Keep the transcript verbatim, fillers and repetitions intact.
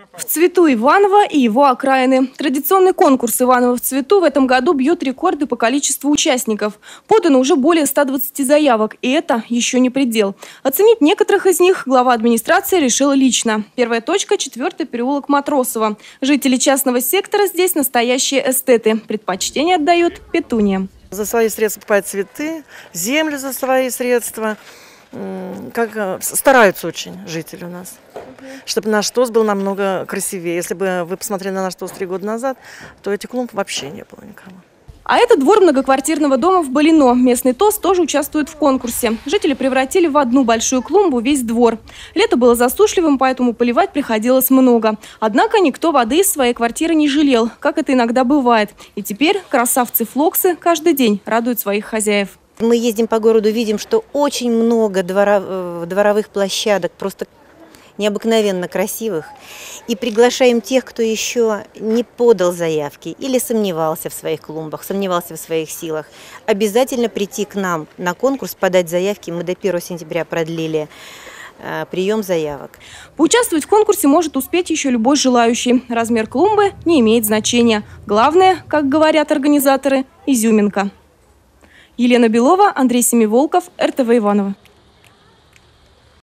В цвету Иваново и его окраины. Традиционный конкурс «Иваново в цвету» в этом году бьет рекорды по количеству участников. Подано уже более ста двадцати заявок, и это еще не предел. Оценить некоторых из них глава администрации решила лично. Первая точка – четвертый переулок Матросова. Жители частного сектора здесь настоящие эстеты. Предпочтение отдают петуниям. За свои средства покупают цветы, землю за свои средства. Как стараются очень жители у нас, чтобы наш ТОС был намного красивее. Если бы вы посмотрели на наш ТОС три года назад, то этих клумб вообще не было никого. А это двор многоквартирного дома в Балино. Местный ТОС тоже участвует в конкурсе. Жители превратили в одну большую клумбу весь двор. Лето было засушливым, поэтому поливать приходилось много. Однако никто воды из своей квартиры не жалел, как это иногда бывает. И теперь красавцы-флоксы каждый день радуют своих хозяев. Мы ездим по городу, видим, что очень много двора, дворовых площадок, просто необыкновенно красивых. И приглашаем тех, кто еще не подал заявки или сомневался в своих клумбах, сомневался в своих силах. Обязательно прийти к нам на конкурс, подать заявки. Мы до первого сентября продлили э, прием заявок. Поучаствовать в конкурсе может успеть еще любой желающий. Размер клумбы не имеет значения. Главное, как говорят организаторы, изюминка. Елена Белова, Андрей Семиволков, эр тэ вэ Иваново.